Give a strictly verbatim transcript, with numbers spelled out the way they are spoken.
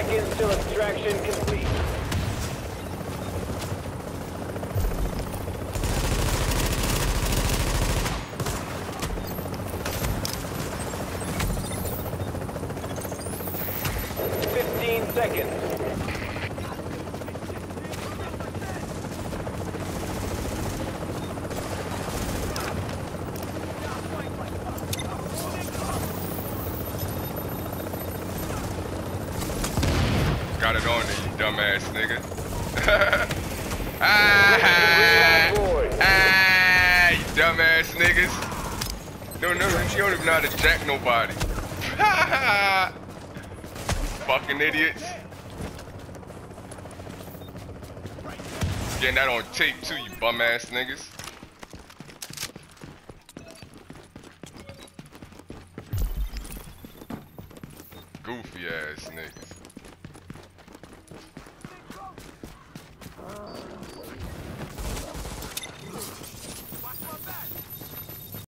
seconds till extraction complete. Fifteen seconds. Got it on there, you dumbass nigga. ah, ah, you dumbass niggas. No, no, you don't even know how to jack nobody. Fucking idiots. Getting that on tape too, you bum ass niggas. Goofy ass niggas.